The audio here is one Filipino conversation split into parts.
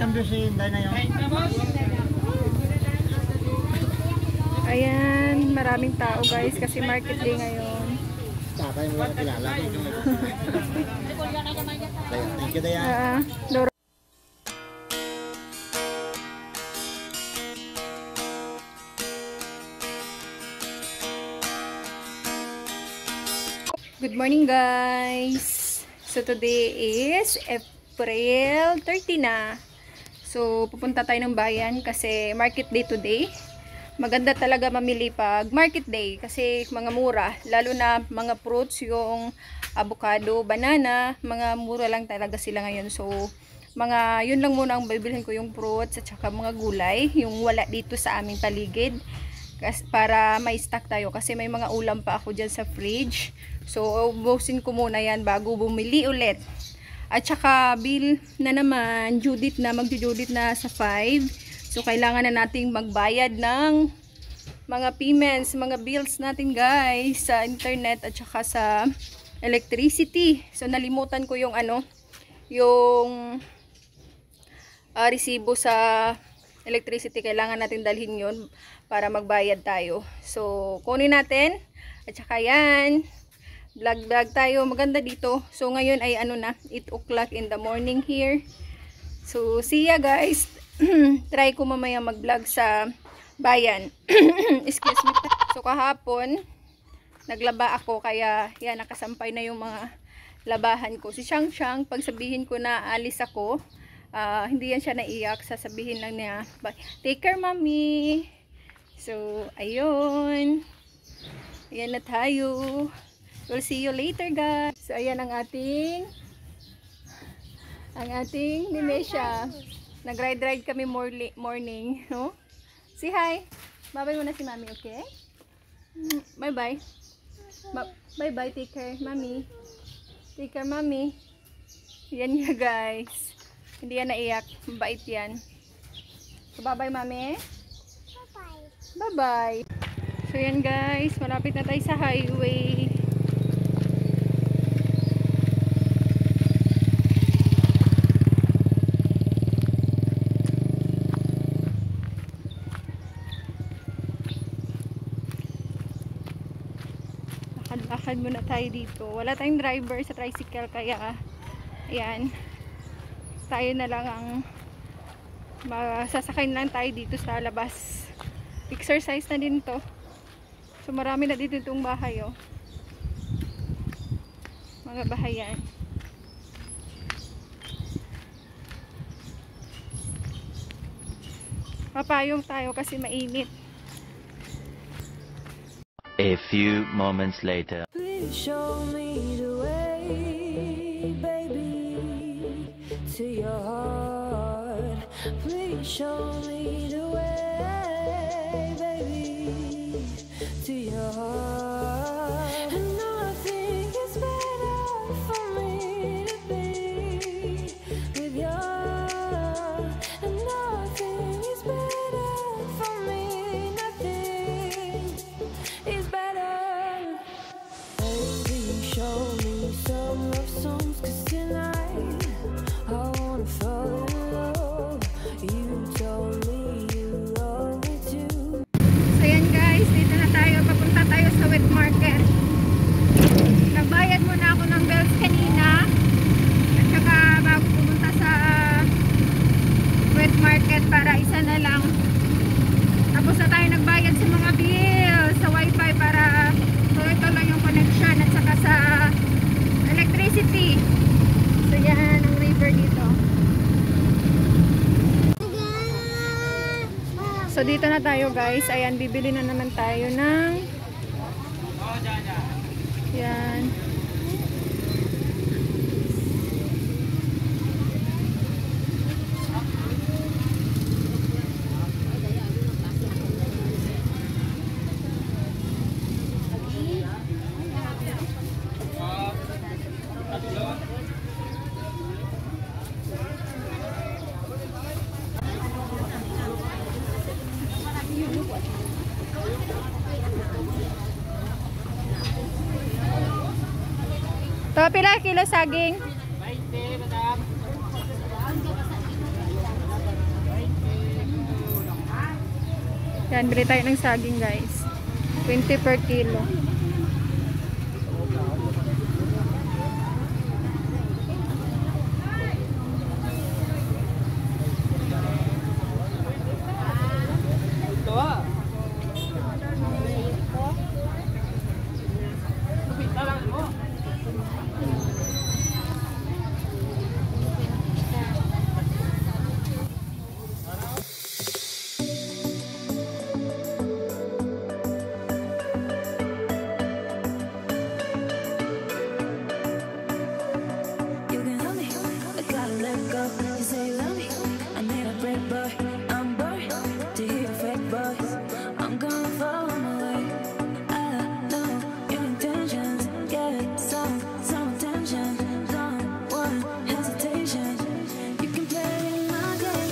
nandun si Inday na yun. Ayan, maraming tao guys kasi market day ngayon. Tatay mo lang kilala. Thank you, Dayan. Good morning guys. So today is April 30 na. So pupunta tayo ng bayan kasi market day today. Maganda talaga mamili pag market day kasi mga mura, lalo na mga fruits, yung avocado, banana, mga mura lang talaga sila ngayon. So mga yun lang muna ang bibilhin ko, yung fruits at saka mga gulay, yung wala dito sa aming paligid. Para may stock tayo kasi may mga ulam pa ako dyan sa fridge. So ubusin ko muna yan bago bumili ulit. At saka bill na naman, Judith na, magjo-Judith na sa 5. So kailangan na nating magbayad ng mga payments, mga bills natin guys sa internet at saka sa electricity. So nalimutan ko yung yung resibo sa electricity, kailangan natin dalhin yun para magbayad tayo. So kunin natin at saka yan, vlog tayo, maganda dito. So ngayon ay 8 o'clock in the morning here. So see ya guys. Try ko mamaya mag vlog sa bayan. Excuse me. So kahapon naglaba ako kaya yan, nakasampay na yung mga labahan ko. Si Shang Shang, pag sabihin ko na alis ako, hindi yan siya naiyak, sasabihin lang niya, take care mommy. So ayun, ayan na tayo. We'll see you later guys. So ayan ang ating Ninesha. Nag-ride kami morning, no? Say hi. Bye-bye muna si mami, okay? Bye-bye. Bye-bye, take care mami. Take care mami. Yan niya guys. Hindi yan naiyak. Mabait yan. So, bye-bye, mami. Bye-bye. Bye-bye. So, yan guys. Malapit na tayo sa highway. Lakad muna tayo dito. Wala tayong driver sa tricycle kaya ayan. Tayo na lang ang sasakay lang tayo dito sa labas. Exercise na din to. So marami na dito itong bahay oh. Mga bahayan. Papayong tayo kasi mainit. A few moments later. Please show me the way, baby, to your heart. Please show me the way, baby, to your heart. And I think it's better for me to be with you. And nothing is better for me, nothing is better. Baby, show me some love songs, 'cause tonight I wanna fall in love. You told me you love me too. So yan guys, dito na tayo. Papunta tayo sa wet market. Nagbayad muna ako ng bills kanina. At saka bago pumunta sa wet market para isa na lang. Tapos na tayo nagbayad sa mga bills, sa wifi para ito lang yung connection at saka sa electricity. So yan ang river dito. So dito na tayo guys. Ayan, bibili na naman tayo ng yan. So, pila kilo saging? 20, madam. Yan, bili tayo ng saging guys. 20 per kilo. You can help me, I gotta let go. You say you love me, I need a break, boy. I'm bored to hear your fake voice. I'm gonna follow my way. I know your intentions, get some attention. Don't want hesitation. You can play my game.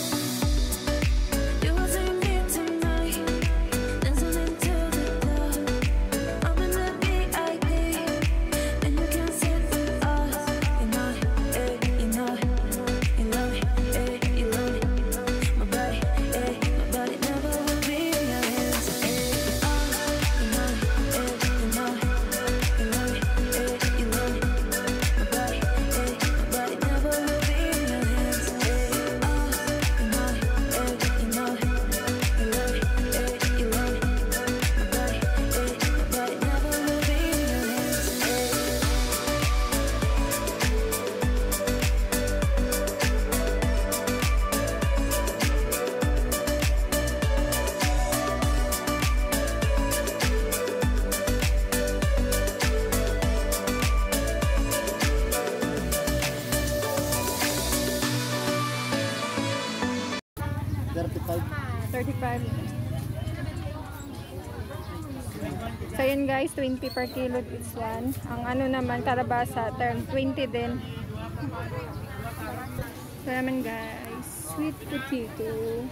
You will see me tonight, dancing into the club. I'm in the VIP, and you can sit with us. You know it, you know it, you love it, you love it. My body never will be in your hands. You know it, you know it, you love it, you love it. My body never will be in your hands. You know it, you know it, you love it, you love it. My body never will be in your hands. $35. 35. So yun guys, 20 per kilo this one. Ang ano naman, kalabasa, 20 din. So naman guys, sweet potato.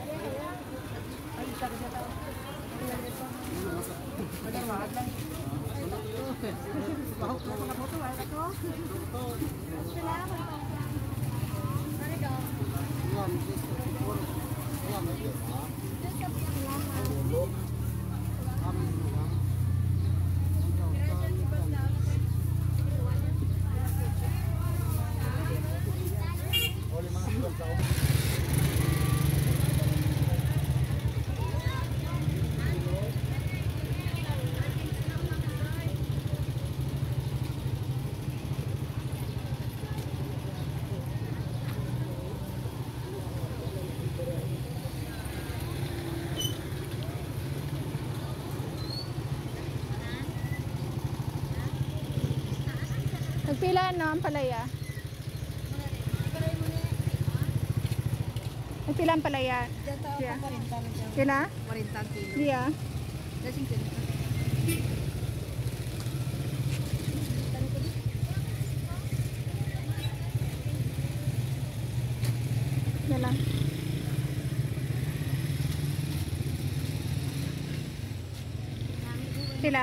Nagpila no ang palaya? Nagpila ang palaya? Yeah. Kila? 40 kilo. Yeah. Yan lang. Sila?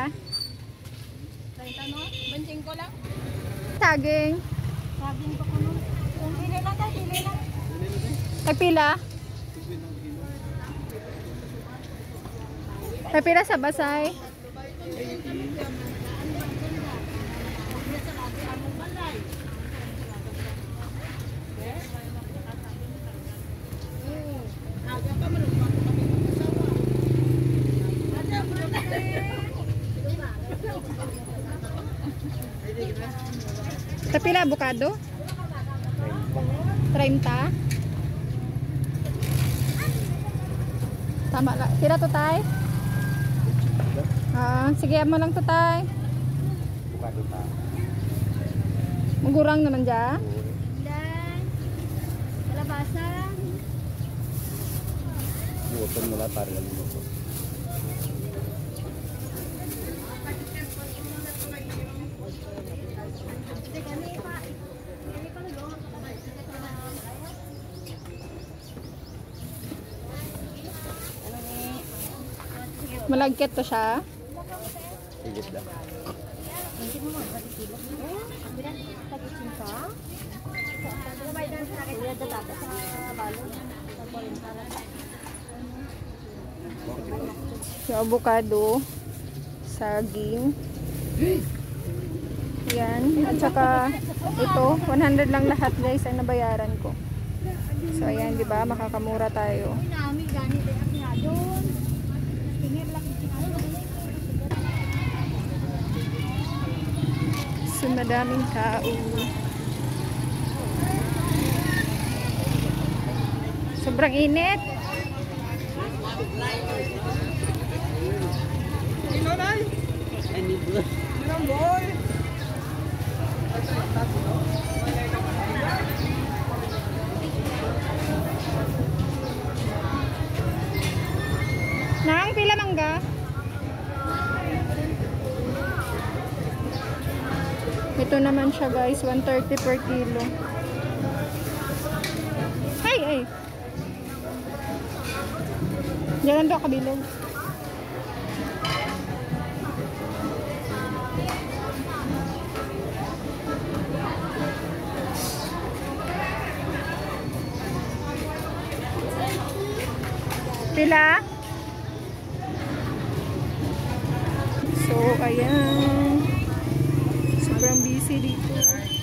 Bansing ko lang. Saging. Saging ko kuno. Pili lang tayo, pili lang. Nagpila? Nagpila sa basay? Kapila avocado? 30. Tama lang. Sila to tay? Sige mo lang to tay. Bukado pa. Magurang naman dyan. Dan. Kalabasa. Buotan mo lang para lang mo. Malagkit to siya. Higit lang. Yung avocado, saging. Yan. At saka ito, 100 lang lahat guys ang nabayaran ko. So ayan, di ba? Makakamura tayo. So madaming tao. Sobrang init. Nang pila mangga? Ito naman siya guys, 130 per kilo. Ay! Diyan daw kabilog. Pila? So, ayan. Sobrang busy dito.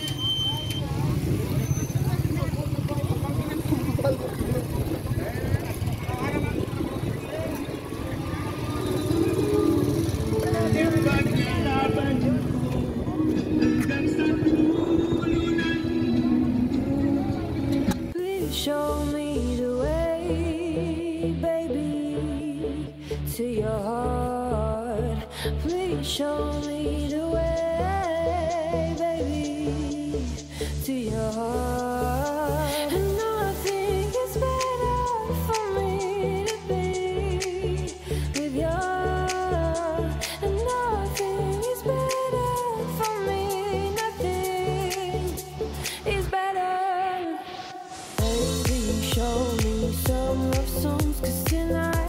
Please show me the way, baby, to your heart. Please show me the way, baby, to your heart. And I think it's better for me to be with you. And nothing is better for me. Nothing is better. Baby, show me some love songs, 'cause tonight